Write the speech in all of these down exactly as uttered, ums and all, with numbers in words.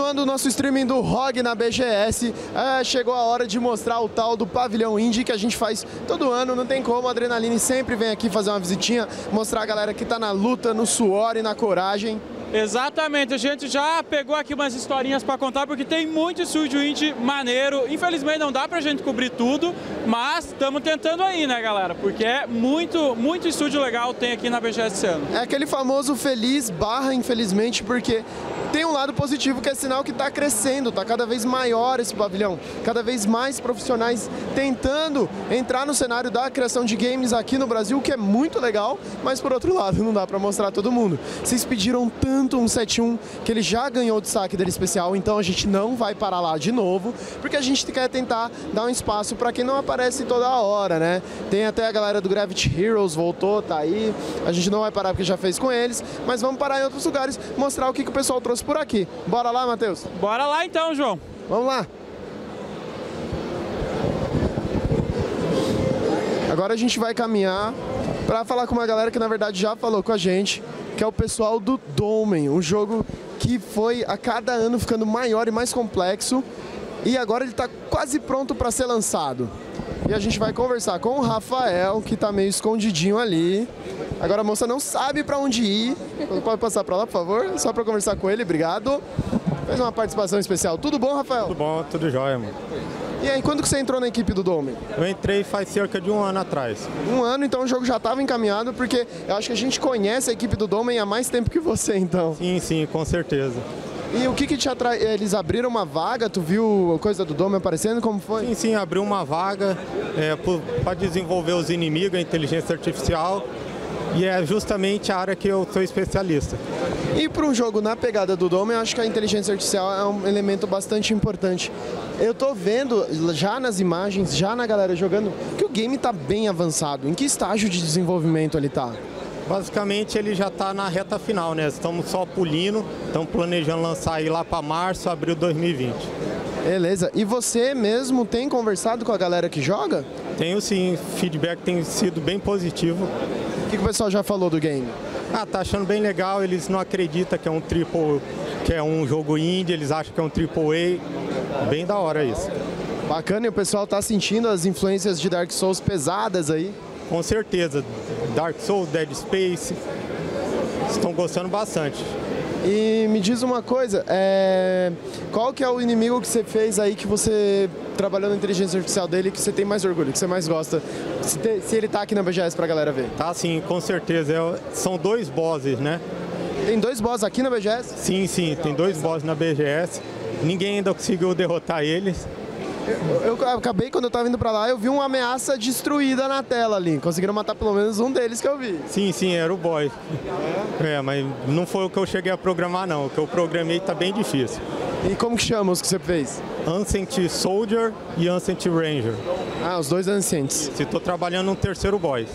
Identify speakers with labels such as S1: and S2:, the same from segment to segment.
S1: Continuando o nosso streaming do R O G na B G S, é, chegou a hora de mostrar o tal do pavilhão indie que a gente faz todo ano, não tem como, a Adrenaline sempre vem aqui fazer uma visitinha, mostrar a galera que tá na luta, no suor e na coragem.
S2: Exatamente, a gente já pegou aqui umas historinhas para contar, porque tem muito estúdio indie maneiro. Infelizmente não dá pra gente cobrir tudo, mas estamos tentando aí, né, galera? Porque é muito, muito estúdio legal tem aqui na B G S esse ano.
S1: É aquele famoso feliz barra infelizmente, porque tem um lado positivo que é sinal que está crescendo, está cada vez maior esse pavilhão, cada vez mais profissionais tentando entrar no cenário da criação de games aqui no Brasil, que é muito legal, mas por outro lado não dá para mostrar todo mundo. Vocês pediram tanto um sete um que ele já ganhou o destaque dele especial, então a gente não vai parar lá de novo, porque a gente quer tentar dar um espaço para quem não aparece toda hora, né? Tem até a galera do Gravity Heroes, voltou, tá aí, a gente não vai parar porque já fez com eles, mas vamos parar em outros lugares, mostrar o que, que o pessoal trouxe por aqui. Bora lá, Matheus?
S2: Bora lá então, João.
S1: Vamos lá. Agora a gente vai caminhar para falar com uma galera que na verdade já falou com a gente, que é o pessoal do Dolmen, um jogo que foi a cada ano ficando maior e mais complexo e agora ele está quase pronto para ser lançado. E a gente vai conversar com o Rafael, que está meio escondidinho ali. Agora a moça não sabe para onde ir. Pode passar para lá, por favor? Só para conversar com ele, obrigado. Fez uma participação especial. Tudo bom, Rafael?
S3: Tudo bom, tudo jóia, mano.
S1: E aí, quando que você entrou na equipe do Dolmen?
S3: Eu entrei faz cerca de um ano atrás.
S1: Um ano, então o jogo já estava encaminhado, porque eu acho que a gente conhece a equipe do Dolmen há mais tempo que você, então.
S3: Sim, sim, com certeza.
S1: E o que que te atrai? Eles abriram uma vaga, tu viu a coisa do Dolmen aparecendo, como foi?
S3: Sim, sim, abriu uma vaga é, para desenvolver os inimigos, a inteligência artificial, e é justamente a área que eu sou especialista.
S1: E para um jogo na pegada do Dolmen, eu acho que a inteligência artificial é um elemento bastante importante. Eu tô vendo já nas imagens, já na galera jogando, que o game tá bem avançado. Em que estágio de desenvolvimento ele tá?
S3: Basicamente ele já está na reta final, né? Estamos só pulindo, estamos planejando lançar aí lá para março, abril de dois mil e vinte.
S1: Beleza. E você mesmo tem conversado com a galera que joga?
S3: Tenho sim, feedback tem sido bem positivo.
S1: O que, que o pessoal já falou do game?
S3: Ah, tá achando bem legal, eles não acreditam que é um triple, que é um jogo indie, eles acham que é um triple A. Bem da hora isso.
S1: Bacana, e o pessoal tá sentindo as influências de Dark Souls pesadas aí?
S3: Com certeza, Dark Souls, Dead Space, estão gostando bastante.
S1: E me diz uma coisa, é... qual que é o inimigo que você fez aí que você trabalhou na inteligência artificial dele que você tem mais orgulho, que você mais gosta, se, te... se ele tá aqui na B G S pra galera ver?
S3: Tá sim, com certeza, é... são dois bosses, né?
S1: Tem dois bosses aqui na B G S?
S3: Sim, sim, tem dois bosses na B G S, ninguém ainda conseguiu derrotar eles.
S1: Eu, eu acabei, quando eu tava indo pra lá, eu vi uma ameaça destruída na tela ali. Conseguiram matar pelo menos um deles que eu vi.
S3: Sim, sim, era o boy. É, é mas não foi o que eu cheguei a programar, não. O que eu programei tá bem difícil.
S1: E como que chama os que você fez?
S3: Ancient Soldier e Ancient Ranger.
S1: Ah, os dois Ancients.
S3: Se tô trabalhando no terceiro boy.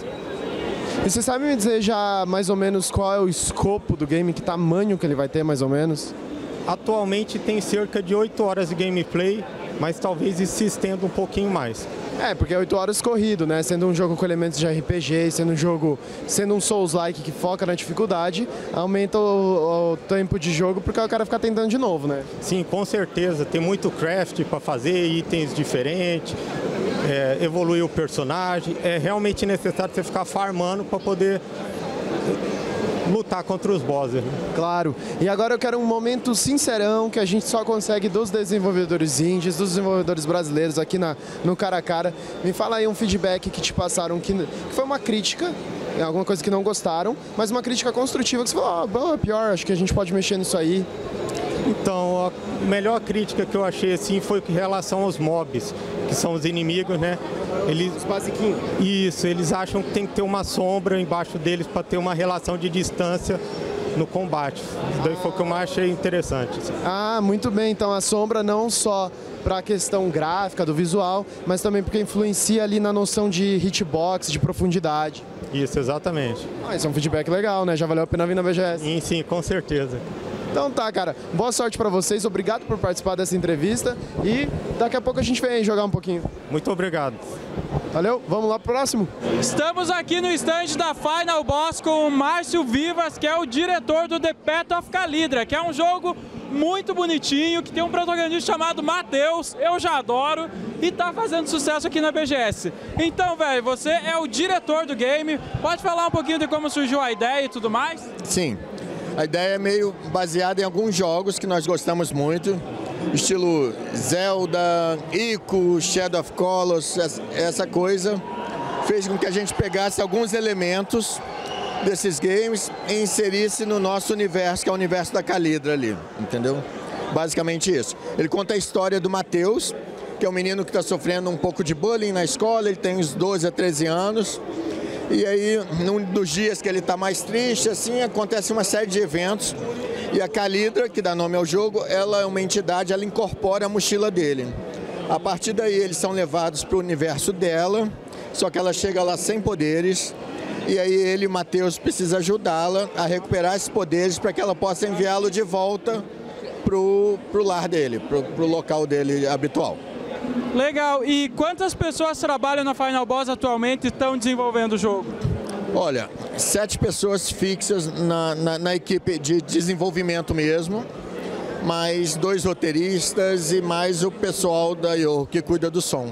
S1: E você sabe me dizer já mais ou menos qual é o escopo do game, que tamanho que ele vai ter mais ou menos?
S3: Atualmente tem cerca de oito horas de gameplay, mas talvez isso se estenda um pouquinho mais.
S1: É, porque é oito horas corrido, né? Sendo um jogo com elementos de R P G, sendo um jogo, sendo um Souls-like que foca na dificuldade, aumenta o, o tempo de jogo porque o cara fica tentando de novo, né?
S3: Sim, com certeza. Tem muito craft para fazer, itens diferentes, é, evoluir o personagem. É realmente necessário você ficar farmando para poder lutar contra os bosses.
S1: Claro. E agora eu quero um momento sincerão que a gente só consegue dos desenvolvedores indies, dos desenvolvedores brasileiros aqui na, no cara a cara. Me fala aí um feedback que te passaram, que, que foi uma crítica, alguma coisa que não gostaram, mas uma crítica construtiva que você falou, ah, bom, é pior, acho que a gente pode mexer nisso aí.
S3: Então, a melhor crítica que eu achei assim foi com relação aos mobs, que são os inimigos, né? Eles,
S1: os basiquinhos.
S3: Isso, eles acham que tem que ter uma sombra embaixo deles para ter uma relação de distância no combate. Isso daí foi o que eu mais achei interessante. Assim.
S1: Ah, muito bem. Então a sombra não só para a questão gráfica, do visual, mas também porque influencia ali na noção de hitbox, de profundidade.
S3: Isso, exatamente.
S1: Ah, isso é um feedback legal, né? Já valeu a pena vir na B G S.
S3: Sim, sim, com certeza.
S1: Então tá, cara. Boa sorte pra vocês. Obrigado por participar dessa entrevista. E daqui a pouco a gente vem aí jogar um pouquinho.
S3: Muito obrigado.
S1: Valeu. Vamos lá pro próximo.
S2: Estamos aqui no stand da Final Boss com o Márcio Vivas, que é o diretor do The Path of Calidra, que é um jogo muito bonitinho, que tem um protagonista chamado Matheus, eu já adoro, e tá fazendo sucesso aqui na B G S. Então, velho, você é o diretor do game, pode falar um pouquinho de como surgiu a ideia e tudo mais?
S4: Sim, a ideia é meio baseada em alguns jogos que nós gostamos muito, estilo Zelda, Ico, Shadow of Colossus, essa coisa fez com que a gente pegasse alguns elementos desses games e inserisse no nosso universo, que é o universo da Calidra ali, entendeu? Basicamente isso. Ele conta a história do Matheus, que é um menino que está sofrendo um pouco de bullying na escola, ele tem uns doze a treze anos, e aí, num dos dias que ele está mais triste, assim, acontece uma série de eventos, e a Calidra, que dá nome ao jogo, ela é uma entidade, ela incorpora a mochila dele. A partir daí, eles são levados para o universo dela, só que ela chega lá sem poderes, e aí ele, Matheus, precisa ajudá-la a recuperar esses poderes para que ela possa enviá-lo de volta pro, pro lar dele, pro, pro local dele habitual.
S2: Legal. E quantas pessoas trabalham na Final Boss atualmente e estão desenvolvendo o jogo?
S4: Olha, sete pessoas fixas na, na, na equipe de desenvolvimento mesmo, mais dois roteiristas e mais o pessoal da I O que cuida do som.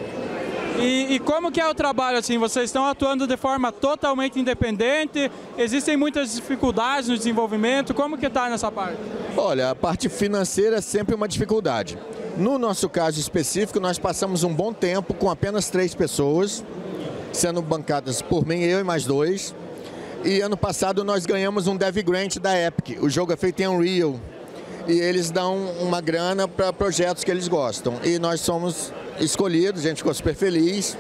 S2: E, e como que é o trabalho, assim, vocês estão atuando de forma totalmente independente, existem muitas dificuldades no desenvolvimento, como que está nessa parte?
S4: Olha, a parte financeira é sempre uma dificuldade. No nosso caso específico, nós passamos um bom tempo com apenas três pessoas, sendo bancadas por mim, eu e mais dois. E ano passado nós ganhamos um Dev Grant da Epic, o jogo é feito em Unreal. E eles dão uma grana para projetos que eles gostam. E nós somos escolhidos, a gente ficou super feliz.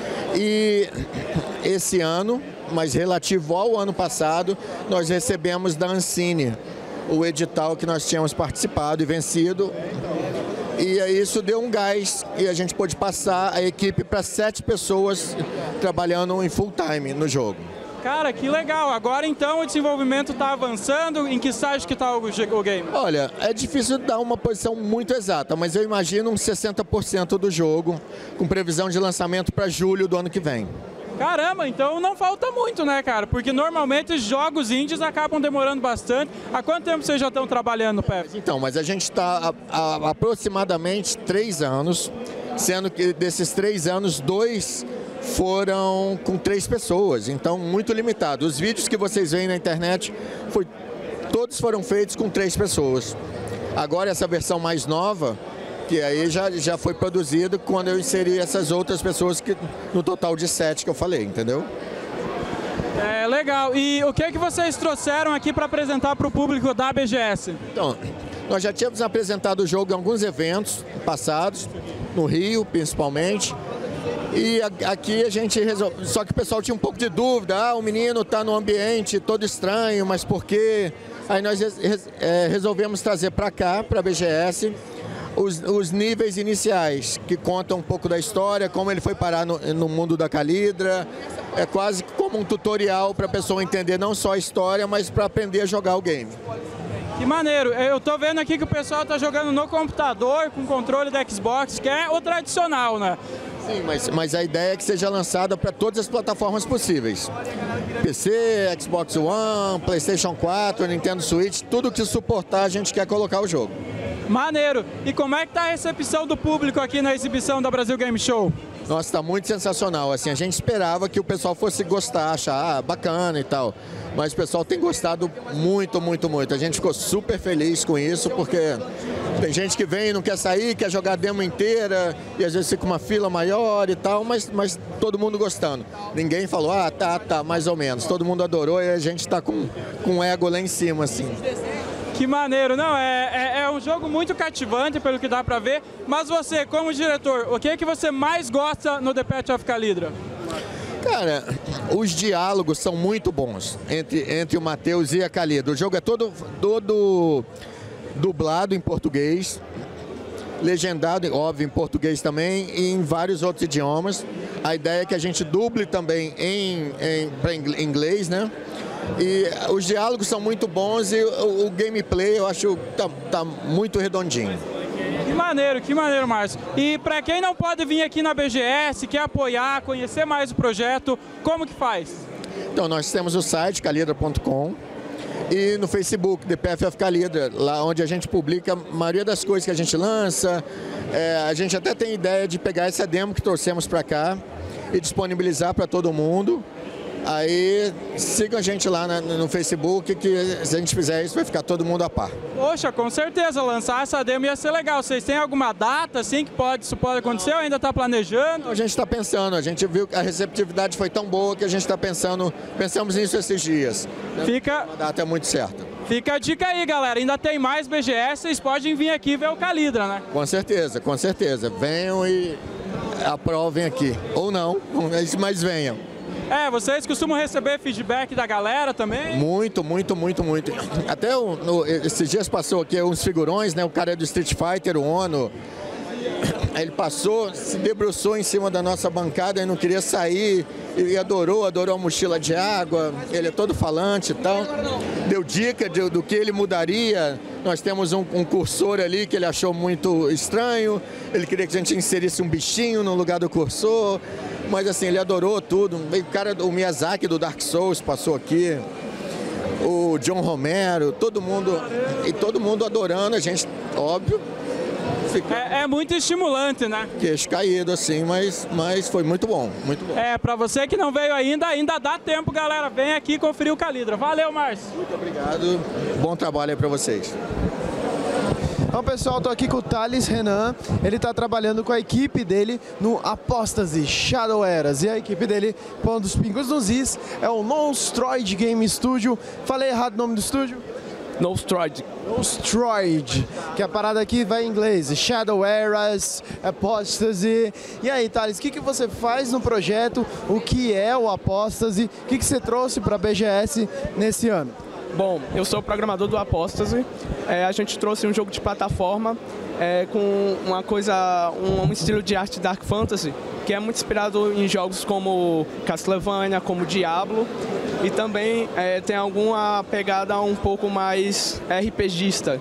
S4: E esse ano, mas relativo ao ano passado, nós recebemos da Ancine o edital que nós tínhamos participado e vencido. E aí isso deu um gás e a gente pôde passar a equipe para sete pessoas trabalhando em full time no jogo.
S2: Cara, que legal. Agora então o desenvolvimento está avançando. Em que estágio que está o game?
S4: Olha, é difícil dar uma posição muito exata, mas eu imagino uns sessenta por cento do jogo, com previsão de lançamento para julho do ano que vem.
S2: Caramba, então não falta muito, né, cara? Porque normalmente jogos indies acabam demorando bastante. Há quanto tempo vocês já estão trabalhando no P E F?
S4: Então, mas a gente está há, há aproximadamente três anos, sendo que desses três anos, dois foram com três pessoas, então muito limitado. Os vídeos que vocês veem na internet, foi, todos foram feitos com três pessoas. Agora essa versão mais nova, que aí já, já foi produzida quando eu inseri essas outras pessoas, que, no total de sete que eu falei, entendeu?
S2: É, legal. E o que é que vocês trouxeram aqui para apresentar para o público da B G S?
S4: Então, nós já tínhamos apresentado o jogo em alguns eventos passados, no Rio principalmente, e aqui a gente resolveu, só que o pessoal tinha um pouco de dúvida, ah, o menino está num ambiente todo estranho, mas por quê? Aí nós é, resolvemos trazer para cá, para a B G S, os, os níveis iniciais, que contam um pouco da história, como ele foi parar no, no mundo da Calidra, é quase como um tutorial para a pessoa entender não só a história, mas para aprender a jogar o game.
S2: Que maneiro, eu tô vendo aqui que o pessoal tá jogando no computador, com controle da Xbox, que é o tradicional, né?
S4: Sim, mas, mas a ideia é que seja lançada para todas as plataformas possíveis. P C, Xbox One, PlayStation quatro, Nintendo Switch, tudo que suportar a gente quer colocar o jogo.
S2: Maneiro! E como é que tá a recepção do público aqui na exibição da Brasil Game Show?
S4: Nossa, tá muito sensacional, assim, a gente esperava que o pessoal fosse gostar, achar ah, bacana e tal, mas o pessoal tem gostado muito, muito, muito. A gente ficou super feliz com isso, porque tem gente que vem e não quer sair, quer jogar a demo inteira, e às vezes fica uma fila maior e tal, mas, mas todo mundo gostando. Ninguém falou, ah, tá, tá, mais ou menos. Todo mundo adorou e a gente tá com, com o ego lá em cima, assim.
S2: Que maneiro, não, é, é, é um jogo muito cativante pelo que dá pra ver, mas você, como diretor, o que é que você mais gosta no The Path of Calidra?
S4: Cara, os diálogos são muito bons entre, entre o Matheus e a Calidra. O jogo é todo, todo dublado em português, legendado, óbvio, em português também, e em vários outros idiomas. A ideia é que a gente duble também em, em, para inglês, né? E os diálogos são muito bons e o, o gameplay eu acho tá, tá muito redondinho.
S2: Que maneiro, que maneiro, Márcio. E para quem não pode vir aqui na B G S, quer apoiar, conhecer mais o projeto, como que faz?
S4: Então, nós temos o site calidra ponto com e no Facebook, The Path of Calidra, lá onde a gente publica a maioria das coisas que a gente lança. É, a gente até tem ideia de pegar essa demo que trouxemos para cá e disponibilizar para todo mundo. Aí sigam a gente lá na, no Facebook, que se a gente fizer isso vai ficar todo mundo a par.
S2: Poxa, com certeza, lançar essa demo ia ser legal. Vocês têm alguma data assim que pode, isso pode acontecer ou ainda está planejando?
S4: A gente está pensando, a gente viu que a receptividade foi tão boa que a gente está pensando, pensamos nisso esses dias.
S2: Fica...
S4: A data é muito certa.
S2: Fica a dica aí, galera. Ainda tem mais B G S, vocês podem vir aqui ver o Calidra, né?
S4: Com certeza, com certeza. Venham e aprovem aqui. Ou não, mas venham.
S2: É, vocês costumam receber feedback da galera também?
S4: Muito, muito, muito, muito. Até o, no, esses dias passou aqui uns figurões, né? O cara é do Street Fighter, o Ono. Ele passou, se debruçou em cima da nossa bancada e não queria sair. E adorou, adorou a mochila de água. Ele é todo falante e tal. Deu dica de, do que ele mudaria. Nós temos um, um cursor ali que ele achou muito estranho. Ele queria que a gente inserisse um bichinho no lugar do cursor. Mas assim, ele adorou tudo. O cara, o Miyazaki do Dark Souls passou aqui. O John Romero, todo mundo. E todo mundo adorando, a gente, óbvio.
S2: É, é muito estimulante, né?
S4: Queixo caído, assim, mas, mas foi muito bom, muito bom.
S2: É, pra você que não veio ainda, ainda dá tempo, galera. Vem aqui conferir o Calidra. Valeu, Márcio.
S4: Muito obrigado. Bom trabalho aí pra vocês.
S1: Então, pessoal, estou aqui com o Thales Renan. Ele está trabalhando com a equipe dele no Apostasy Shadow Eras. E a equipe dele, um dos pingos nos is, é o Nostroid Game Studio. Falei errado o nome do estúdio?
S5: Nostroid.
S1: Nostroid, que a parada aqui vai em inglês. Shadow Eras, Apostasy. E aí, Thales, o que, que você faz no projeto? O que é o Apostasy? O que, que você trouxe para a B G S nesse ano?
S5: Bom, eu sou o programador do Apostasy. É, a gente trouxe um jogo de plataforma é, com uma coisa, um, um estilo de arte Dark Fantasy, que é muito inspirado em jogos como Castlevania, como Diablo, e também é, tem alguma pegada um pouco mais RPGista.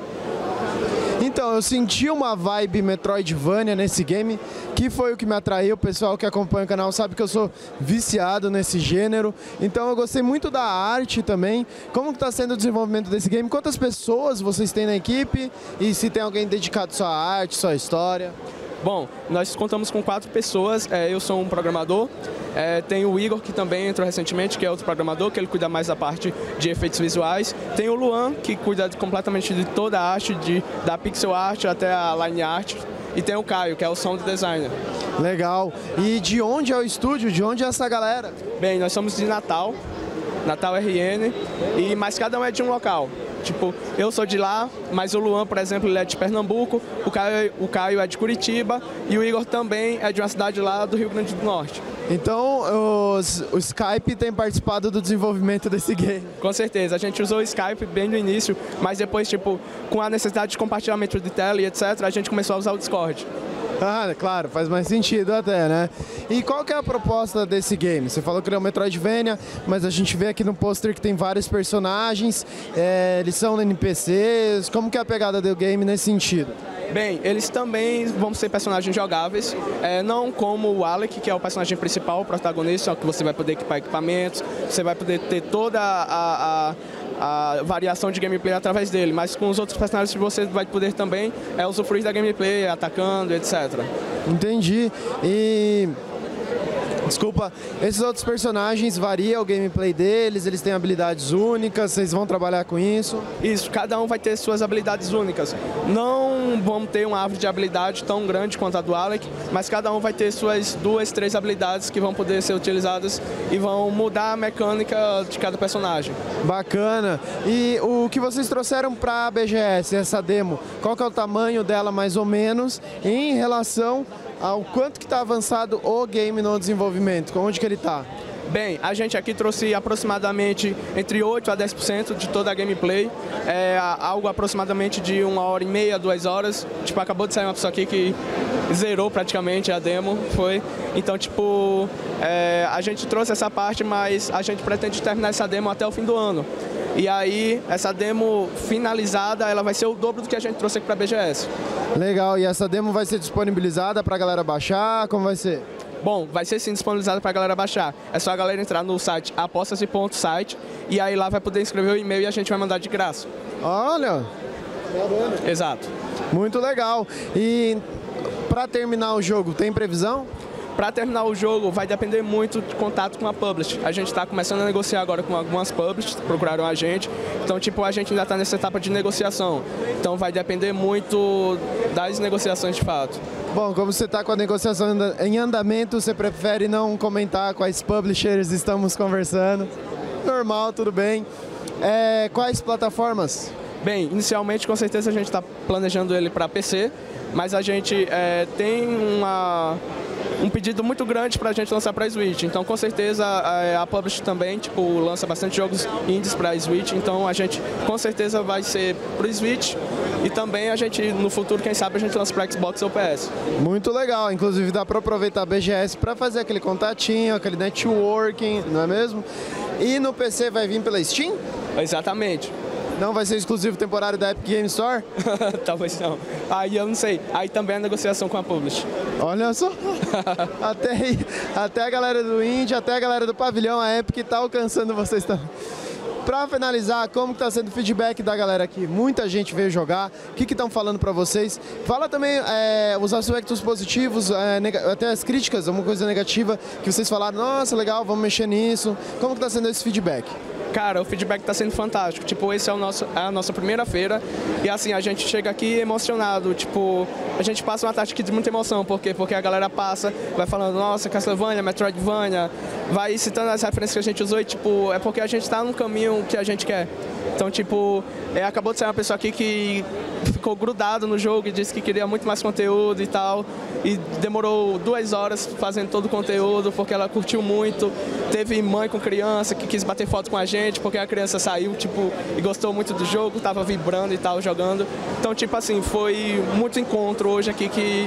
S1: Então, eu senti uma vibe Metroidvania nesse game, que foi o que me atraiu. O pessoal que acompanha o canal sabe que eu sou viciado nesse gênero. Então, eu gostei muito da arte também. Como está sendo o desenvolvimento desse game? Quantas pessoas vocês têm na equipe? E se tem alguém dedicado só à arte, só à história?
S5: Bom, nós contamos com quatro pessoas. É, eu sou um programador. É, tem o Igor, que também entrou recentemente, que é outro programador, que ele cuida mais da parte de efeitos visuais. Tem o Luan, que cuida de, completamente de toda a arte, de, da pixel art até a line art. E tem o Caio, que é o sound designer.
S1: Legal. E de onde é o estúdio? De onde é essa galera?
S5: Bem, nós somos de Natal, Natal R N, e, mas cada um é de um local. Tipo, eu sou de lá, mas o Luan, por exemplo, ele é de Pernambuco, o Caio, o Caio é de Curitiba e o Igor também é de uma cidade lá do Rio Grande do Norte.
S1: Então, os, o Skype tem participado do desenvolvimento desse game?
S5: Com certeza, a gente usou o Skype bem no início, mas depois, tipo, com a necessidade de compartilhamento de tela e etcétera, a gente começou a usar o Discord.
S1: Ah, claro, faz mais sentido até, né? E qual que é a proposta desse game? Você falou que ele é um Metroidvania, mas a gente vê aqui no pôster que tem vários personagens, é, eles são N P Cs, como que é a pegada do game nesse sentido?
S5: Bem, eles também vão ser personagens jogáveis, é, não como o Alec, que é o personagem principal, o protagonista, só que você vai poder equipar equipamentos, você vai poder ter toda a, a, a variação de gameplay através dele, mas com os outros personagens você vai poder também é, usufruir da gameplay, atacando, etcétera.
S1: Entendi. E... Desculpa, esses outros personagens variam o gameplay deles, eles têm habilidades únicas, vocês vão trabalhar com isso?
S5: Isso, cada um vai ter suas habilidades únicas. Não vamos ter uma árvore de habilidade tão grande quanto a do Alec, mas cada um vai ter suas duas, três habilidades que vão poder ser utilizadas e vão mudar a mecânica de cada personagem.
S1: Bacana. E o que vocês trouxeram para a B G S, essa demo, qual que é o tamanho dela mais ou menos em relação ao quanto que está avançado o game no desenvolvimento? Onde que ele está?
S5: Bem, a gente aqui trouxe aproximadamente entre oito a dez por cento de toda a gameplay, é algo aproximadamente de uma hora e meia, duas horas. Tipo, acabou de sair uma pessoa aqui que zerou praticamente a demo, foi. Então, tipo, é, a gente trouxe essa parte, mas a gente pretende terminar essa demo até o fim do ano. E aí, essa demo finalizada, ela vai ser o dobro do que a gente trouxe aqui para a B G S.
S1: Legal, e essa demo vai ser disponibilizada para a galera baixar? Como vai ser?
S5: Bom, vai ser sim disponibilizado para a galera baixar. É só a galera entrar no site apostas ponto site e aí lá vai poder escrever o e-mail e a gente vai mandar de graça.
S1: Olha!
S5: Exato.
S1: Muito legal. E para terminar o jogo, tem previsão?
S5: Para terminar o jogo, vai depender muito de contato com a publisher. A gente está começando a negociar agora com algumas publishers, procuraram a gente. Então, tipo, a gente ainda está nessa etapa de negociação. Então, vai depender muito das negociações de fato.
S1: Bom, como você está com a negociação em andamento, você prefere não comentar quais publishers estamos conversando? Normal, tudo bem. É, quais plataformas?
S5: Bem, inicialmente, com certeza, a gente está planejando ele para P C, mas a gente é, tem uma... um pedido muito grande para a gente lançar para Switch, então com certeza a, a Publish também tipo, lança bastante jogos indies para Switch, então a gente com certeza vai ser para o Switch e também a gente no futuro, quem sabe, a gente lança para Xbox ou P S.
S1: Muito legal, inclusive dá para aproveitar a B G S para fazer aquele contatinho, aquele networking, não é mesmo? E no P C vai vir pela Steam?
S5: Exatamente.
S1: Não vai ser exclusivo temporário da Epic Game Store?
S5: Talvez não. Aí eu não sei. Aí também a negociação com a Publish.
S1: Olha só. até, aí, até a galera do Indie, até a galera do Pavilhão, a Epic está alcançando vocês também. Para finalizar, como está sendo o feedback da galera aqui? Muita gente veio jogar. O que estão falando para vocês? Fala também é, os aspectos positivos, é, até as críticas, alguma coisa negativa que vocês falaram. Nossa, legal, vamos mexer nisso. Como está sendo esse feedback?
S5: Cara, o feedback está sendo fantástico. Tipo, esse é, o nosso, é a nossa primeira feira e assim, a gente chega aqui emocionado. Tipo, a gente passa uma tarde aqui de muita emoção. Por quê? Porque a galera passa, vai falando, nossa, Castlevania, Metroidvania, vai citando as referências que a gente usou e, tipo, é porque a gente está no caminho que a gente quer. Então, tipo, é, acabou de sair uma pessoa aqui que ficou grudado no jogo e disse que queria muito mais conteúdo e tal. E demorou duas horas fazendo todo o conteúdo, porque ela curtiu muito. Teve mãe com criança que quis bater foto com a gente, porque a criança saiu, tipo, e gostou muito do jogo, tava vibrando e tal, jogando. Então, tipo assim, foi muito encontro hoje aqui que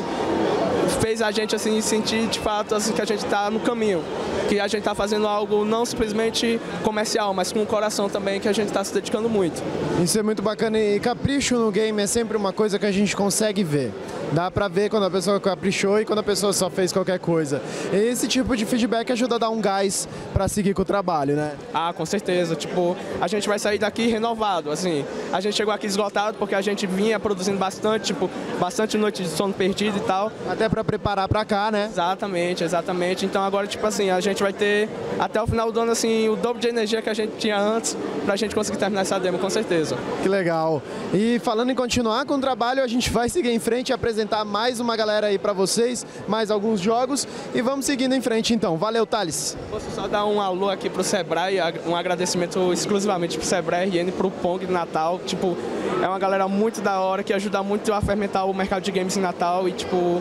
S5: fez a gente, assim, sentir, de fato, assim, que a gente tá no caminho. Que a gente tá fazendo algo não simplesmente comercial, mas com o coração também, que a gente tá se dedicando muito.
S1: Isso é muito bacana e capricho no game é sempre uma coisa que a gente consegue ver. Dá pra ver quando a pessoa caprichou e quando a pessoa só fez qualquer coisa. Esse tipo de feedback ajuda a dar um gás pra seguir com o trabalho, né?
S5: Ah, com certeza. Tipo, a gente vai sair daqui renovado, assim. A gente chegou aqui esgotado porque a gente vinha produzindo bastante, tipo, bastante noite de sono perdido e tal.
S1: Até pra preparar pra cá, né?
S5: Exatamente, exatamente. Então agora, tipo assim, a gente vai ter até o final do ano, assim, o dobro de energia que a gente tinha antes pra gente conseguir terminar essa demo, com certeza.
S1: Que legal. E falando em continuar com o trabalho, a gente vai seguir em frente e apresentar mais uma galera aí pra vocês, mais alguns jogos e vamos seguindo em frente então. Valeu, Thales.
S5: Posso só dar um alô aqui pro Sebrae, um agradecimento exclusivamente pro Sebrae R N, pro Pong de Natal. Tipo, é uma galera muito da hora que ajuda muito a fermentar o mercado de games em Natal e, tipo,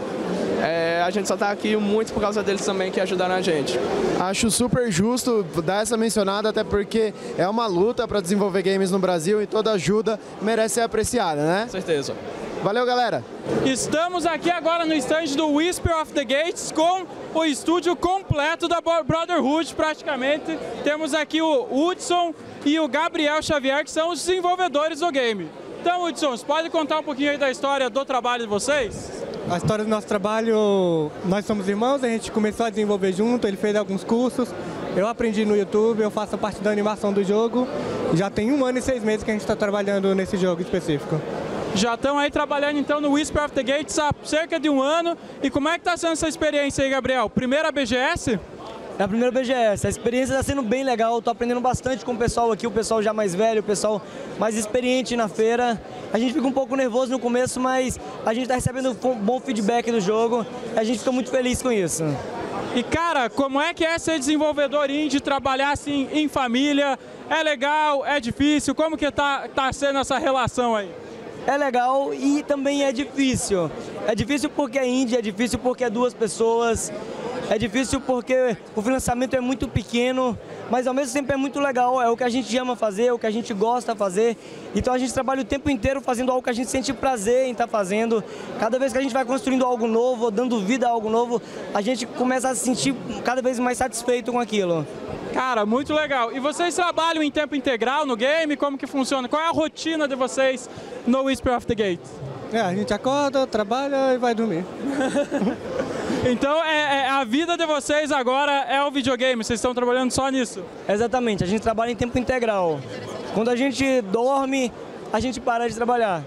S5: é, a gente só tá aqui muito por causa deles também que ajudaram a gente.
S1: Acho super justo dar essa mencionada, até porque é uma luta para desenvolver games no Brasil e toda ajuda merece ser apreciada, né?
S5: Com certeza.
S1: Valeu, galera!
S2: Estamos aqui agora no stand do Whisper of the Gates com o estúdio completo da Brotherhood, praticamente. Temos aqui o Hudson e o Gabriel Xavier, que são os desenvolvedores do game. Então, Hudson, você pode contar um pouquinho aí da história do trabalho de vocês?
S6: A história do nosso trabalho, nós somos irmãos, a gente começou a desenvolver junto, ele fez alguns cursos, eu aprendi no YouTube, eu faço parte da animação do jogo. Já tem um ano e seis meses que a gente está trabalhando nesse jogo específico.
S2: Já estão aí trabalhando então no Whisper of the Gates há cerca de um ano. E como é que está sendo essa experiência aí, Gabriel? Primeira B G S?
S7: É a primeira B G S. A experiência está sendo bem legal, estou aprendendo bastante com o pessoal aqui, o pessoal já mais velho, o pessoal mais experiente na feira. A gente fica um pouco nervoso no começo, mas a gente está recebendo um bom feedback do jogo. A gente fica muito feliz com isso.
S2: E cara, como é que é ser desenvolvedor indie, trabalhar assim em família? É legal? É difícil? Como que tá, tá sendo essa relação aí?
S7: É legal e também é difícil. É difícil porque é indie, é difícil porque é duas pessoas, é difícil porque o financiamento é muito pequeno, mas ao mesmo tempo é muito legal, é o que a gente ama fazer, é o que a gente gosta de fazer. Então a gente trabalha o tempo inteiro fazendo algo que a gente sente prazer em estar fazendo. Cada vez que a gente vai construindo algo novo, dando vida a algo novo, a gente começa a se sentir cada vez mais satisfeito com aquilo.
S2: Cara, muito legal. E vocês trabalham em tempo integral no game? Como que funciona? Qual é a rotina de vocês no Whisper of the Gates?
S6: É, a gente acorda, trabalha e vai dormir.
S2: Então é, é, a vida de vocês agora é o videogame, vocês estão trabalhando só nisso?
S7: Exatamente, a gente trabalha em tempo integral. Quando a gente dorme, a gente para de trabalhar.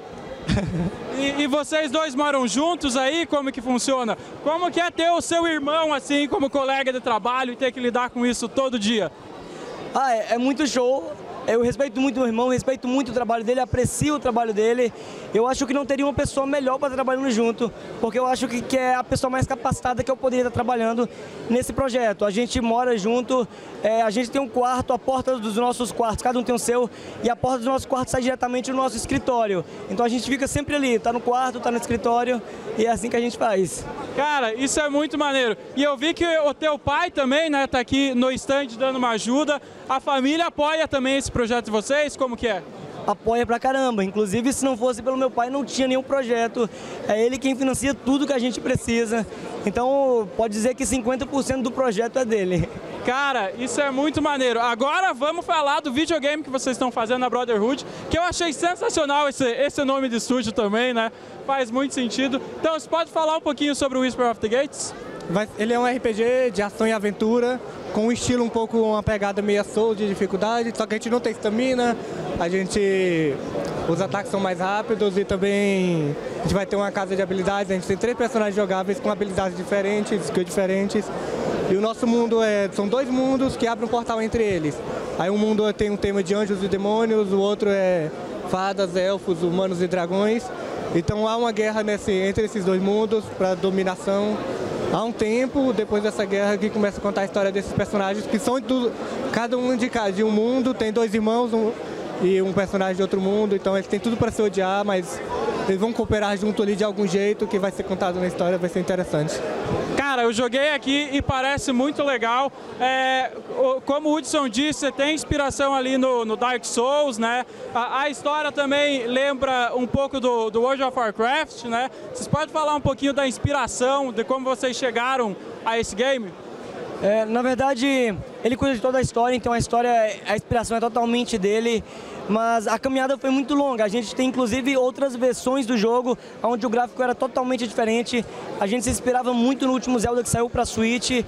S2: E, e vocês dois moram juntos aí? Como que funciona? Como que é ter o seu irmão assim como colega de trabalho e ter que lidar com isso todo dia?
S7: Ah, é, é muito show. Eu respeito muito o meu irmão, respeito muito o trabalho dele, aprecio o trabalho dele. Eu acho que não teria uma pessoa melhor para estar trabalhando junto, porque eu acho que, que é a pessoa mais capacitada que eu poderia estar trabalhando nesse projeto. A gente mora junto, é, a gente tem um quarto, a porta dos nossos quartos, cada um tem o seu, e a porta dos nossos quartos sai diretamente no nosso escritório. Então a gente fica sempre ali, tá no quarto, tá no escritório, e é assim que a gente faz.
S2: Cara, isso é muito maneiro. E eu vi que o teu pai também, né, tá aqui no stand dando uma ajuda. A família apoia também esse projeto de vocês? Como que é?
S7: Apoia pra caramba. Inclusive, se não fosse pelo meu pai, não tinha nenhum projeto. É ele quem financia tudo que a gente precisa. Então, pode dizer que cinquenta por cento do projeto é dele.
S2: Cara, isso é muito maneiro. Agora vamos falar do videogame que vocês estão fazendo na Brotherhood, que eu achei sensacional esse, esse nome de estúdio também, né? Faz muito sentido. Então, você pode falar um pouquinho sobre o Whisper of the Gates?
S6: Ele é um R P G de ação e aventura, com um estilo um pouco, uma pegada meio Souls de dificuldade, só que a gente não tem estamina, a gente, os ataques são mais rápidos e também a gente vai ter uma casa de habilidades, a gente tem três personagens jogáveis com habilidades diferentes, skills diferentes, e o nosso mundo é, são dois mundos que abrem um portal entre eles. Aí um mundo tem um tema de anjos e demônios, o outro é fadas, elfos, humanos e dragões, então há uma guerra nesse, entre esses dois mundos para dominação. Há um tempo, depois dessa guerra, que começa a contar a história desses personagens, que são do, cada um de, de um mundo, tem dois irmãos um, e um personagem de outro mundo, então eles têm tudo para se odiar, mas eles vão cooperar junto ali de algum jeito, que vai ser contado na história, vai ser interessante.
S2: Cara, eu joguei aqui e parece muito legal. É, como o Hudson disse, tem inspiração ali no, no Dark Souls, né? A, a história também lembra um pouco do, do World of Warcraft, né? Vocês podem falar um pouquinho da inspiração, de como vocês chegaram a esse game?
S7: É, na verdade, ele cuida de toda a história, então a história, a inspiração é totalmente dele. Mas a caminhada foi muito longa, a gente tem inclusive outras versões do jogo, onde o gráfico era totalmente diferente, a gente se inspirava muito no último Zelda que saiu para Switch,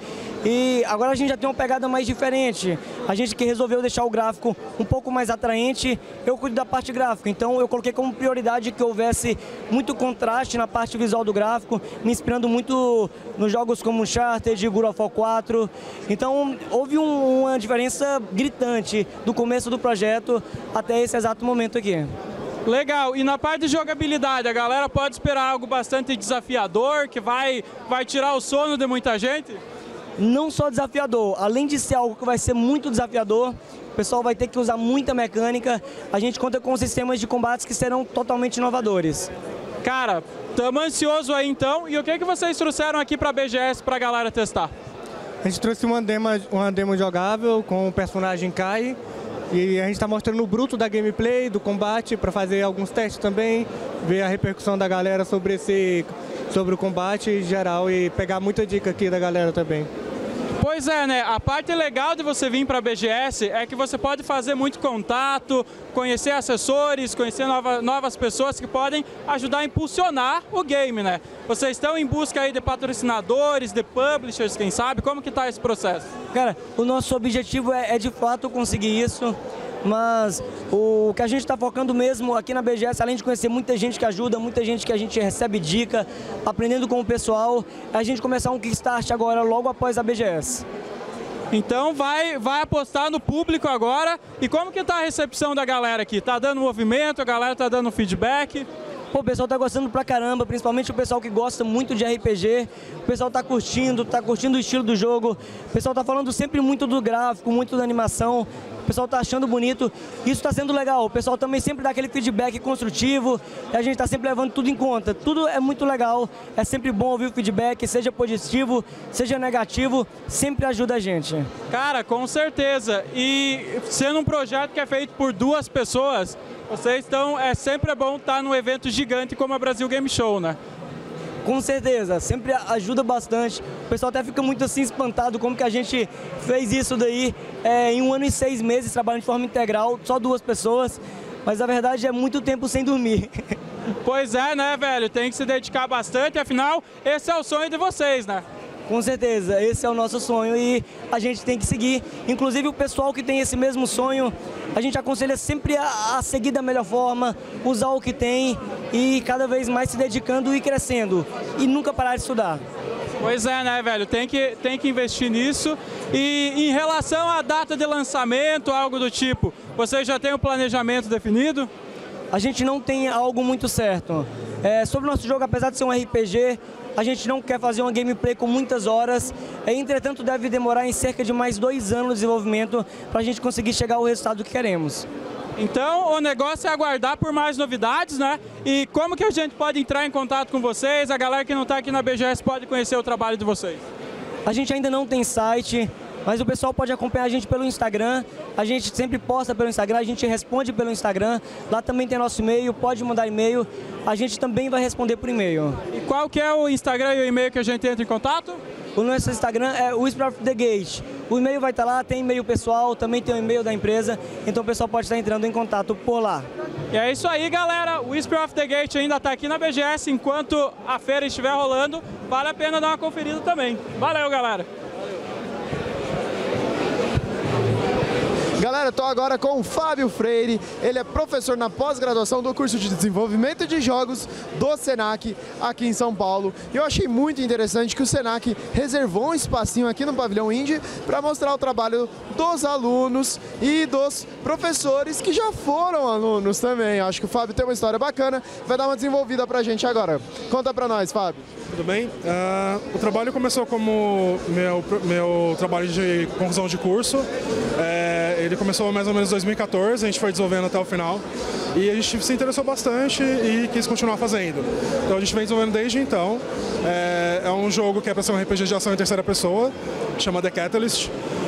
S7: e agora a gente já tem uma pegada mais diferente, a gente que resolveu deixar o gráfico um pouco mais atraente, eu cuido da parte gráfica, então eu coloquei como prioridade que houvesse muito contraste na parte visual do gráfico, me inspirando muito nos jogos como Uncharted, God of War quatro, então houve um, uma diferença gritante do começo do projeto até esse exato momento aqui.
S2: Legal, e na parte de jogabilidade, a galera pode esperar algo bastante desafiador, que vai, vai tirar o sono de muita gente?
S7: Não só desafiador, além de ser algo que vai ser muito desafiador, o pessoal vai ter que usar muita mecânica, a gente conta com sistemas de combates que serão totalmente inovadores.
S2: Cara, estamos ansiosos aí então, e o que, que vocês trouxeram aqui para a B G S para a galera testar?
S6: A gente trouxe uma demo, uma demo jogável com o personagem Kai, e a gente está mostrando o bruto da gameplay, do combate, para fazer alguns testes também, ver a repercussão da galera sobre, esse, sobre o combate geral e pegar muita dica aqui da galera também.
S2: Pois é, né? A parte legal de você vir para a B G S é que você pode fazer muito contato, conhecer assessores, conhecer nova, novas pessoas que podem ajudar a impulsionar o game, né? Vocês estão em busca aí de patrocinadores, de publishers, quem sabe? Como que está esse processo?
S7: Cara, o nosso objetivo é, é de fato conseguir isso, mas o que a gente está focando mesmo aqui na B G S, além de conhecer muita gente que ajuda, muita gente que a gente recebe dica, aprendendo com o pessoal, é a gente começar um Kickstart agora, logo após a B G S.
S2: Então vai, vai apostar no público agora. E como que está a recepção da galera aqui? Tá dando movimento, a galera tá dando feedback?
S7: Pô, o pessoal tá gostando pra caramba, principalmente o pessoal que gosta muito de R P G. O pessoal tá curtindo, tá curtindo o estilo do jogo. O pessoal tá falando sempre muito do gráfico, muito da animação. O pessoal tá achando bonito. Isso tá sendo legal. O pessoal também sempre dá aquele feedback construtivo. E a gente tá sempre levando tudo em conta. Tudo é muito legal. É sempre bom ouvir o feedback, seja positivo, seja negativo. Sempre ajuda a gente.
S2: Cara, com certeza. E sendo um projeto que é feito por duas pessoas, vocês estão, é sempre bom estar num evento gigante como a Brasil Game Show, né?
S7: Com certeza, sempre ajuda bastante. O pessoal até fica muito assim espantado como que a gente fez isso daí é, em um ano e seis meses, trabalhando de forma integral, só duas pessoas. Mas a verdade é muito tempo sem dormir.
S2: Pois é, né, velho? Tem que se dedicar bastante, afinal, esse é o sonho de vocês, né?
S7: Com certeza, esse é o nosso sonho e a gente tem que seguir. Inclusive o pessoal que tem esse mesmo sonho, a gente aconselha sempre a, a seguir da melhor forma, usar o que tem e cada vez mais se dedicando e crescendo. E nunca parar de estudar.
S2: Pois é, né, velho? Tem que, tem que investir nisso. E em relação à data de lançamento, algo do tipo, você já tem um planejamento definido?
S7: A gente não tem algo muito certo. É, sobre o nosso jogo, apesar de ser um R P G, a gente não quer fazer uma gameplay com muitas horas. É, entretanto, deve demorar em cerca de mais dois anos de desenvolvimento para a gente conseguir chegar ao resultado que queremos.
S2: Então, o negócio é aguardar por mais novidades, né? E como que a gente pode entrar em contato com vocês? A galera que não está aqui na B G S pode conhecer o trabalho de vocês?
S7: A gente ainda não tem site, mas o pessoal pode acompanhar a gente pelo Instagram. A gente sempre posta pelo Instagram, a gente responde pelo Instagram. Lá também tem nosso e-mail, pode mandar e-mail. A gente também vai responder por e-mail.
S2: E qual que é o Instagram e o e-mail que a gente entra em contato?
S7: O nosso Instagram é Whisper of the Gate. O e-mail vai estar lá, tem e-mail pessoal, também tem o e-mail da empresa, então o pessoal pode estar entrando em contato por lá.
S2: E é isso aí, galera. O Whisper of the Gate ainda está aqui na B G S, enquanto a feira estiver rolando, vale a pena dar uma conferida também. Valeu, galera!
S1: Galera, estou agora com o Fábio Freire, ele é professor na pós-graduação do curso de desenvolvimento de jogos do Senac, aqui em São Paulo. E eu achei muito interessante que o Senac reservou um espacinho aqui no pavilhão Indie para mostrar o trabalho dos alunos e dos professores que já foram alunos também. Eu acho que o Fábio tem uma história bacana, vai dar uma desenvolvida para a gente agora. Conta para nós, Fábio.
S8: Tudo bem? Uh, o trabalho começou como meu, meu trabalho de conclusão de curso. É, ele começou mais ou menos em dois mil e quatorze, a gente foi desenvolvendo até o final. E a gente se interessou bastante e quis continuar fazendo. Então a gente vem desenvolvendo desde então. É, é um jogo que é para ser um R P G de ação em terceira pessoa, chama The Catalyst.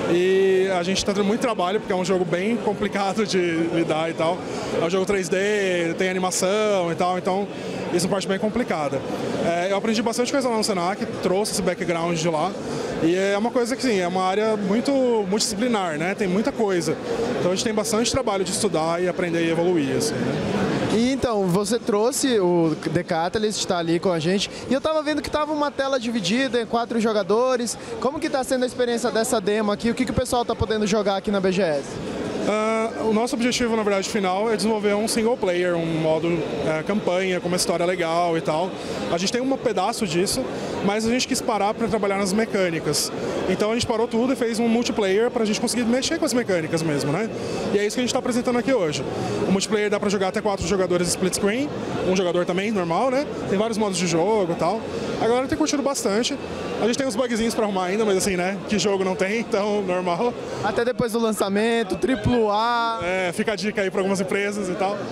S8: E a gente está tendo muito trabalho, porque é um jogo bem complicado de lidar e tal. É um jogo três D, tem animação e tal, então isso é uma parte bem complicada. É, eu aprendi bastante coisa lá no Senac, trouxe esse background de lá. E é uma coisa que, sim, é uma área muito multidisciplinar, né? Tem muita coisa. Então a gente tem bastante trabalho de estudar e aprender e evoluir, assim, né?
S1: E então, você trouxe o The Catalyst, está ali com a gente, e eu estava vendo que estava uma tela dividida em quatro jogadores. Como que está sendo a experiência dessa demo aqui? O que, que o pessoal está podendo jogar aqui na B G S?
S8: Uh, o nosso objetivo, na verdade, final é desenvolver um single player, um modo uh, campanha, com uma história legal e tal. A gente tem um pedaço disso, mas a gente quis parar para trabalhar nas mecânicas. Então a gente parou tudo e fez um multiplayer para a gente conseguir mexer com as mecânicas mesmo, né? E é isso que a gente está apresentando aqui hoje. O multiplayer dá para jogar até quatro jogadores split screen, um jogador também, normal, né? Tem vários modos de jogo e tal. A galera tem curtido bastante. A gente tem uns bugzinhos para arrumar ainda, mas assim, né? Que jogo não tem, então normal.
S1: Até depois do lançamento, triplo A.
S8: É, fica a dica aí para algumas empresas e tal.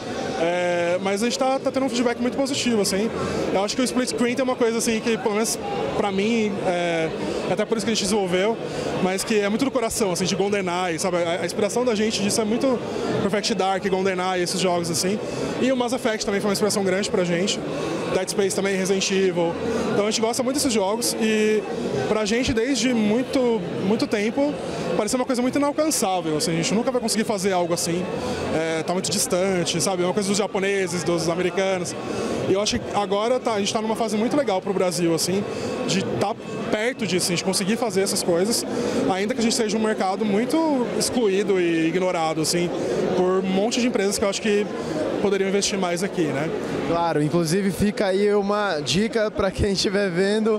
S8: É, mas a gente tá, tá tendo um feedback muito positivo, assim. Eu acho que o split screen tem uma coisa assim que, pelo menos pra mim, é, até por isso que a gente desenvolveu, mas que é muito do coração, assim, de GoldenEye, sabe? A, a inspiração da gente disso é muito Perfect Dark, GoldenEye, esses jogos assim. E o Mass Effect também foi uma inspiração grande pra gente. Dead Space também, Resident Evil. Então a gente gosta muito desses jogos e pra gente, desde muito, muito tempo, parecia uma coisa muito inalcançável, assim. A gente nunca vai conseguir fazer algo assim. É, tá muito distante, sabe? É uma coisa dos japoneses, dos americanos. E eu acho que agora tá, a gente está numa fase muito legal para o Brasil, assim, de estar tá perto disso, de conseguir fazer essas coisas, ainda que a gente seja um mercado muito excluído e ignorado, assim, por um monte de empresas que eu acho que poderiam investir mais aqui, né?
S1: Claro, inclusive fica aí uma dica para quem estiver vendo.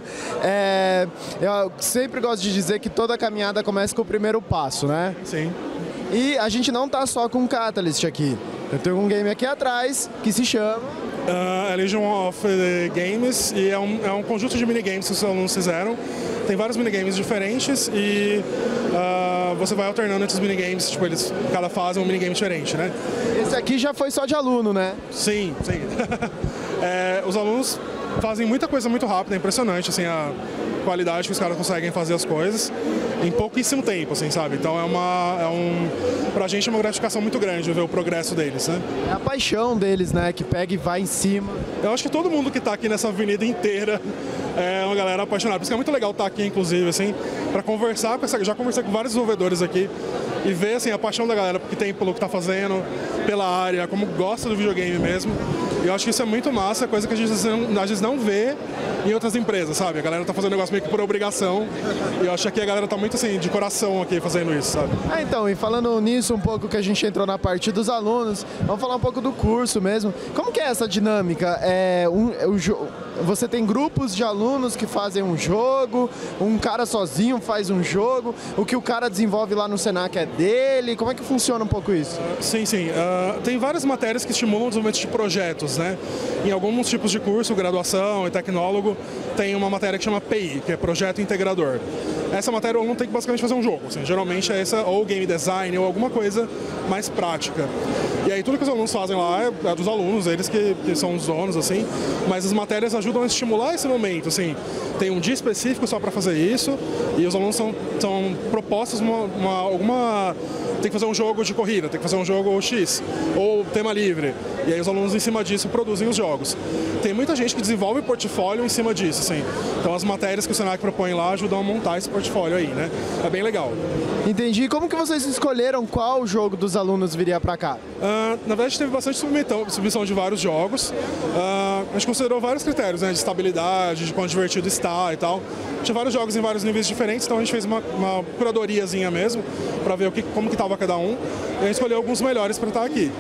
S1: É, eu sempre gosto de dizer que toda caminhada começa com o primeiro passo, né?
S8: Sim.
S1: E a gente não tá só com Catalyst aqui. Eu tenho um game aqui atrás que se chama...
S8: Uh, Legion of Games, e é um, é um conjunto de minigames que os alunos fizeram. Tem vários minigames diferentes e uh, você vai alternando entre os minigames, tipo, eles, cada fase é um minigame diferente, né?
S1: Esse aqui já foi só de aluno, né?
S8: Sim, sim. é, os alunos fazem muita coisa muito rápida, é impressionante, assim, a qualidade que os caras conseguem fazer as coisas em pouquíssimo tempo, assim, sabe? Então é uma, é um, pra gente é uma gratificação muito grande ver o progresso deles, né?
S1: É a paixão deles, né? Que pega e vai em cima.
S8: Eu acho que todo mundo que tá aqui nessa avenida inteira é uma galera apaixonada. Por isso que é muito legal estar aqui, inclusive, assim, pra conversar com essa... Já conversei com vários desenvolvedores aqui e ver, assim, a paixão da galera que tem pelo que tá fazendo, pela área, como gosta do videogame mesmo. E eu acho que isso é muito massa, coisa que a gente não, às vezes não vê em outras empresas, sabe? A galera tá fazendo negócio meio que por obrigação. E eu acho que aqui a galera tá muito assim, de coração aqui fazendo isso, sabe?
S1: Ah, então, e falando nisso um pouco que a gente entrou na parte dos alunos, vamos falar um pouco do curso mesmo. Como que é essa dinâmica? É um, é o jo... Você tem grupos de alunos que fazem um jogo, um cara sozinho faz um jogo, o que o cara desenvolve lá no Senac é dele, como é que funciona um pouco isso?
S8: Sim, sim. Uh, tem várias matérias que estimulam o desenvolvimento de projetos, né? Em alguns tipos de curso, graduação e tecnólogo, tem uma matéria que chama P I, que é Projeto Integrador. Essa matéria o aluno tem que basicamente fazer um jogo, assim, geralmente é essa, ou game design, ou alguma coisa mais prática. E aí tudo que os alunos fazem lá é, é dos alunos, eles que, que são os donos, assim, mas as matérias ajudam a estimular esse momento, assim. Tem um dia específico só para fazer isso, e os alunos são, são propostos uma, uma, alguma... Tem que fazer um jogo de corrida, tem que fazer um jogo X, ou tema livre. E aí os alunos em cima disso produzem os jogos. Tem muita gente que desenvolve portfólio em cima disso, assim. Então as matérias que o Senac propõe lá ajudam a montar esse portfólio aí, né? É bem legal.
S1: Entendi. Como que vocês escolheram qual jogo dos alunos viria para cá?
S8: Uh, na verdade teve bastante submissão, submissão de vários jogos. Uh, a gente considerou vários critérios, né? De estabilidade, de quão divertido está e tal. Tinha vários jogos em vários níveis diferentes, então a gente fez uma, uma curadoriazinha mesmo, para ver o que, como que estava cada um. E a gente escolheu alguns melhores para estar aqui.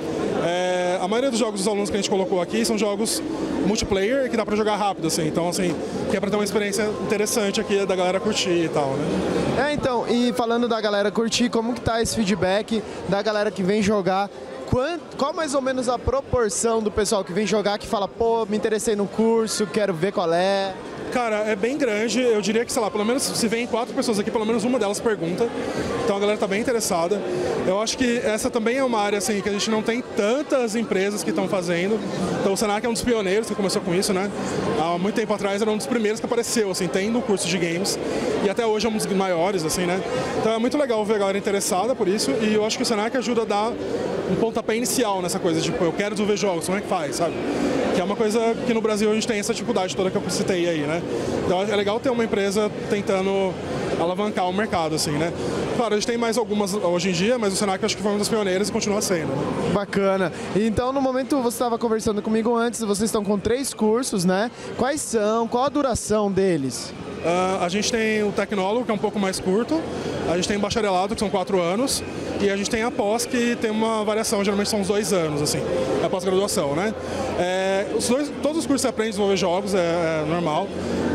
S8: É, a maioria dos jogos dos alunos que a gente colocou aqui são jogos multiplayer que dá para jogar rápido, assim. Então, assim, que é para ter uma experiência interessante aqui da galera curtir e tal, né?
S1: É, então, e falando da galera curtir, como que tá esse feedback da galera que vem jogar? Quanto, qual mais ou menos a proporção do pessoal que vem jogar que fala, pô, me interessei no curso, quero ver qual é?
S8: Cara, é bem grande, eu diria que, sei lá, pelo menos se vem quatro pessoas aqui, pelo menos uma delas pergunta. Então a galera tá bem interessada. Eu acho que essa também é uma área, assim, que a gente não tem tantas empresas que estão fazendo. Então o Senac é um dos pioneiros que começou com isso, né? Há muito tempo atrás era um dos primeiros que apareceu, assim, tem no curso de games. E até hoje é um dos maiores, assim, né? Então é muito legal ver a galera interessada por isso. E eu acho que o Senac ajuda a dar um pontapé inicial nessa coisa, tipo, eu quero desenvolver jogos, como é que faz, sabe? Que é uma coisa que no Brasil a gente tem essa dificuldade toda que eu citei aí, né? Então é legal ter uma empresa tentando alavancar o mercado, assim, né? Claro, a gente tem mais algumas hoje em dia, mas o Senac eu acho que foi uma das pioneiras e continua sendo. Né?
S1: Bacana. Então, no momento, você estava conversando comigo antes, vocês estão com três cursos, né? Quais são? Qual a duração deles?
S8: Uh, a gente tem o tecnólogo, que é um pouco mais curto, a gente tem o bacharelado, que são quatro anos, e a gente tem a pós, que tem uma variação, geralmente são uns dois anos, assim, a pós-graduação, né? É, os dois, todos os cursos você aprende a desenvolver jogos, é, é normal.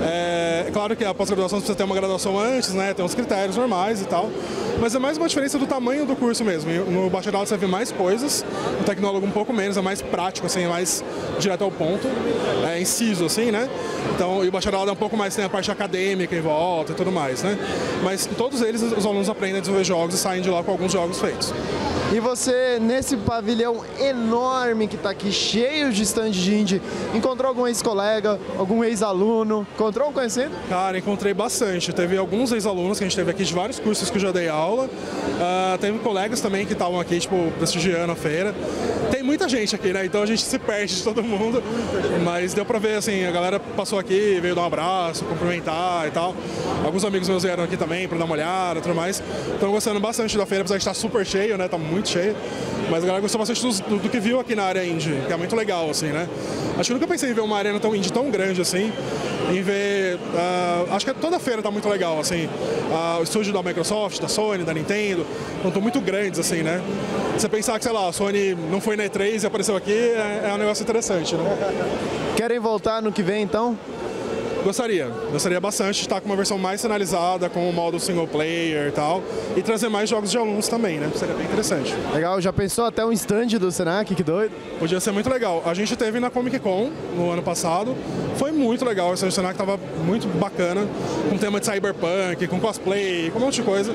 S8: É, é claro que a pós-graduação precisa ter uma graduação antes, né? Tem uns critérios normais e tal, mas é mais uma diferença do tamanho do curso mesmo. No bacharelado você vê mais coisas, no tecnólogo um pouco menos, é mais prático, assim, é mais direto ao ponto, é inciso, assim, né? Então, e o bacharelado é um pouco mais, tem a parte acadêmica em volta e tudo mais, né? Mas todos eles, os alunos aprendem a desenvolver jogos e saem de lá com alguns jogos feitos.
S1: E você, nesse pavilhão enorme que está aqui, cheio de stand de indie, encontrou algum ex-colega, algum ex-aluno? Encontrou um conhecido?
S8: Cara, encontrei bastante. Teve alguns ex-alunos que a gente teve aqui de vários cursos que eu já dei aula. Uh, teve colegas também que estavam aqui, tipo, prestigiando a feira. Tem muita gente aqui, né? Então a gente se perde de todo mundo. Mas deu pra ver, assim, a galera passou aqui, veio dar um abraço, cumprimentar e tal. Alguns amigos meus vieram aqui também pra dar uma olhada e tudo mais. Estão gostando bastante da feira, apesar de estar super cheio, né? Tá muito cheio, mas a galera gostou bastante do, do, do que viu aqui na área indie, que é muito legal, assim, né? Acho que eu nunca pensei em ver uma arena tão indie tão grande, assim, em ver... Uh, acho que toda a feira tá muito legal, assim, uh, o estúdio da Microsoft, da Sony, da Nintendo, estão muito grandes, assim, né? Você pensar que, sei lá, a Sony não foi na E três e apareceu aqui, é, é um negócio interessante, né?
S1: Querem voltar no que vem, então?
S8: Gostaria, gostaria bastante de estar com uma versão mais finalizada, com o modo single player e tal, e trazer mais jogos de alunos também, né? Seria bem interessante.
S1: Legal, já pensou até um stand do Senac, que doido?
S8: Podia ser muito legal. A gente teve na Comic Con no ano passado, foi muito legal, o stand do Senac estava muito bacana, com tema de cyberpunk, com cosplay, com um monte de coisa,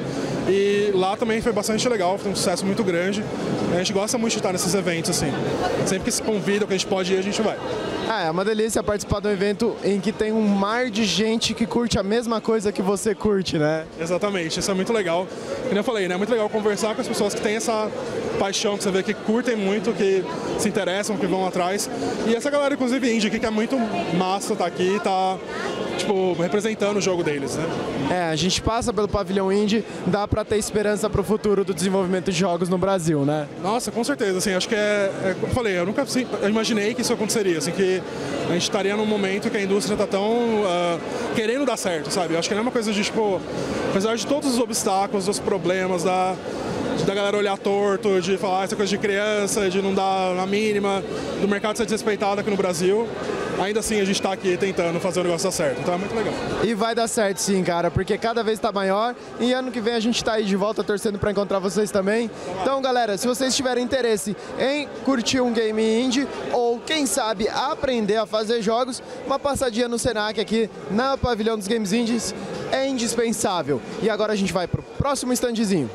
S8: e lá também foi bastante legal, foi um sucesso muito grande. A gente gosta muito de estar nesses eventos, assim. Sempre que se convida, que a gente pode ir, a gente vai.
S1: Ah, é uma delícia participar de um evento em que tem um mar de gente que curte a mesma coisa que você curte, né?
S8: Exatamente, isso é muito legal. Como eu falei, né? É muito legal conversar com as pessoas que têm essa paixão, que você vê que curtem muito, que se interessam, que vão atrás. E essa galera, inclusive, indie, que é muito massa tá aqui, tá, tipo, representando o jogo deles, né?
S1: É, a gente passa pelo pavilhão indie, dá pra ter esperança pro futuro do desenvolvimento de jogos no Brasil, né?
S8: Nossa, com certeza, assim, acho que é, é como eu falei, eu nunca assim, eu imaginei que isso aconteceria, assim, que a gente estaria num momento que a indústria tá tão uh, querendo dar certo, sabe? Eu acho que não é uma coisa de, tipo, apesar de todos os obstáculos, dos problemas, da, da galera olhar torto, de falar essa coisa de criança, de não dar a mínima, do mercado ser desrespeitado aqui no Brasil, ainda assim a gente está aqui tentando fazer o negócio dar certo, então é muito legal.
S1: E vai dar certo sim, cara, porque cada vez está maior e ano que vem a gente está aí de volta torcendo para encontrar vocês também. Então, galera, se vocês tiverem interesse em curtir um game indie ou, quem sabe, aprender a fazer jogos, uma passadinha no Senac aqui na Pavilhão dos Games Indies é indispensável. E agora a gente vai pro próximo standzinho.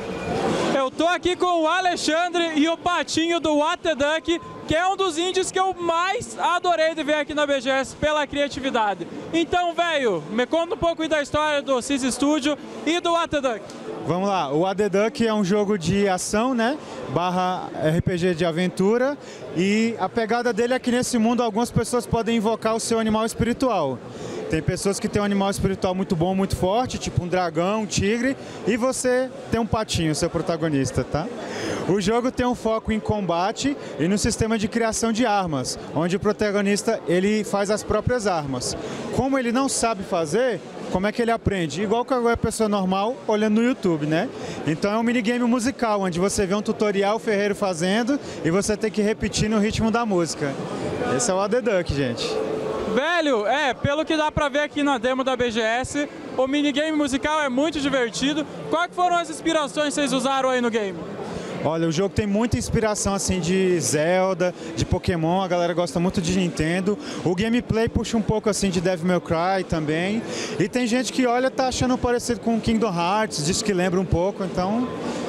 S2: Eu tô aqui com o Alexandre e o Patinho do What the Duck, que é um dos indies que eu mais adorei de ver aqui na B G S pela criatividade. Então, velho, me conta um pouco aí da história do Sys Studio e do What the Duck.
S9: Vamos lá, o What the Duck é um jogo de ação, né, barra R P G de aventura, e a pegada dele é que nesse mundo algumas pessoas podem invocar o seu animal espiritual. Tem pessoas que têm um animal espiritual muito bom, muito forte, tipo um dragão, um tigre, e você tem um patinho, seu protagonista, tá? O jogo tem um foco em combate e no sistema de criação de armas, onde o protagonista ele faz as próprias armas. Como ele não sabe fazer, como é que ele aprende? Igual que a pessoa normal olhando no YouTube, né? Então é um minigame musical, onde você vê um tutorial ferreiro fazendo e você tem que repetir no ritmo da música. Esse é o What the Duck, gente.
S2: Velho, é, pelo que dá pra ver aqui na demo da B G S, o minigame musical é muito divertido. Quais foram as inspirações que vocês usaram aí no game?
S9: Olha, o jogo tem muita inspiração assim de Zelda, de Pokémon, a galera gosta muito de Nintendo. O gameplay puxa um pouco assim de Devil May Cry também. E tem gente que olha tá achando parecido com Kingdom Hearts, diz que lembra um pouco, então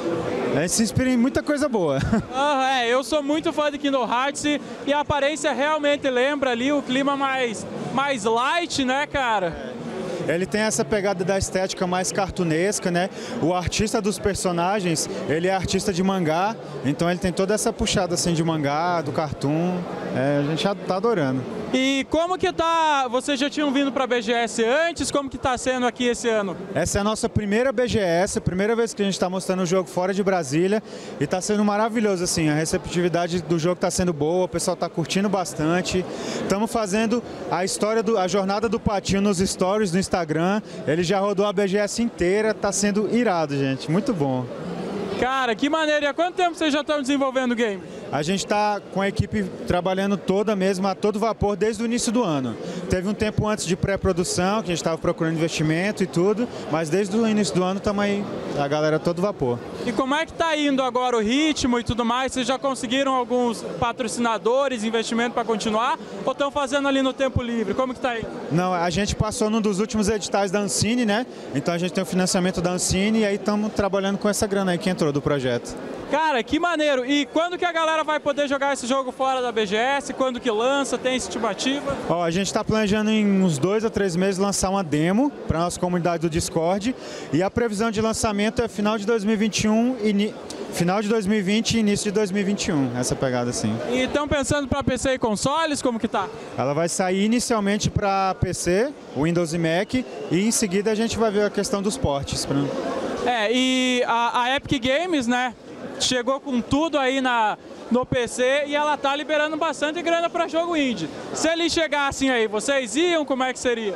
S9: é, se inspira em muita coisa boa.
S2: Ah, é, eu sou muito fã de Kingdom Hearts e a aparência realmente lembra ali o clima mais, mais light, né, cara?
S9: Ele tem essa pegada da estética mais cartunesca, né? O artista dos personagens, ele é artista de mangá, então ele tem toda essa puxada assim de mangá, do cartoon. É, a gente já tá adorando.
S2: E como que tá, vocês já tinham vindo pra B G S antes, como que tá sendo aqui esse ano?
S9: Essa é a nossa primeira B G S, a primeira vez que a gente está mostrando o jogo fora de Brasília e tá sendo maravilhoso, assim, a receptividade do jogo tá sendo boa, o pessoal tá curtindo bastante. Estamos fazendo a história, do, a jornada do Patinho nos stories do Instagram, ele já rodou a B G S inteira, tá sendo irado, gente, muito bom.
S2: Cara, que maneiro, e há quanto tempo vocês já estão desenvolvendo o game?
S9: A gente está com a equipe trabalhando toda mesmo, a todo vapor, desde o início do ano. Teve um tempo antes de pré-produção, que a gente estava procurando investimento e tudo, mas desde o início do ano estamos aí, a galera a todo vapor.
S2: E como é que está indo agora o ritmo e tudo mais? Vocês já conseguiram alguns patrocinadores, investimento para continuar? Ou estão fazendo ali no tempo livre? Como que está indo?
S9: Não, a gente passou num dos últimos editais da Ancine, né? Então a gente tem o financiamento da Ancine e aí estamos trabalhando com essa grana aí que entrou do projeto.
S2: Cara, que maneiro! E quando que a galera vai poder jogar esse jogo fora da B G S? Quando que lança? Tem estimativa?
S9: Ó, a gente está planejando em uns dois a três meses lançar uma demo para nossa comunidade do Discord e a previsão de lançamento é final de dois mil e vinte e um e final de dois mil e vinte e início de dois mil e vinte e um, essa pegada assim.
S2: E estão pensando para P C e consoles? Como que tá?
S9: Ela vai sair inicialmente para P C, Windows e Mac e em seguida a gente vai ver a questão dos portes. Pra...
S2: É, e a, a Epic Games, né? Chegou com tudo aí na, no P C e ela tá liberando bastante grana para jogo indie. Se eles chegassem aí, vocês iam? Como é que seria?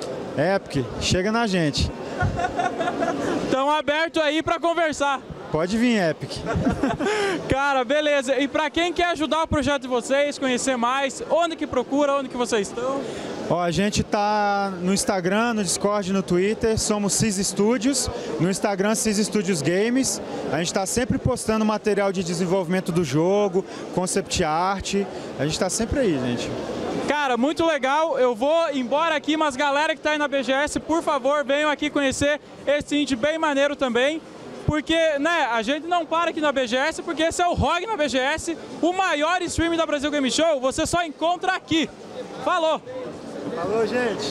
S9: Epic, chega na gente.
S2: Estão abertos aí para conversar.
S9: Pode vir, Epic.
S2: Cara, beleza. E para quem quer ajudar o projeto de vocês, conhecer mais, onde que procura, onde que vocês estão?
S9: Ó, a gente tá no Instagram, no Discord, no Twitter, somos Sys Studios, no Instagram Sys Studios Games. A gente está sempre postando material de desenvolvimento do jogo, concept art, a gente está sempre aí, gente.
S2: Cara, muito legal. Eu vou embora aqui, mas galera que tá aí na B G S, por favor, venham aqui conhecer esse indie bem maneiro também. porque, né, a gente não para aqui na B G S, porque esse é o R O G na B G S, o maior stream da Brasil Game Show, você só encontra aqui. Falou!
S9: Falou, gente!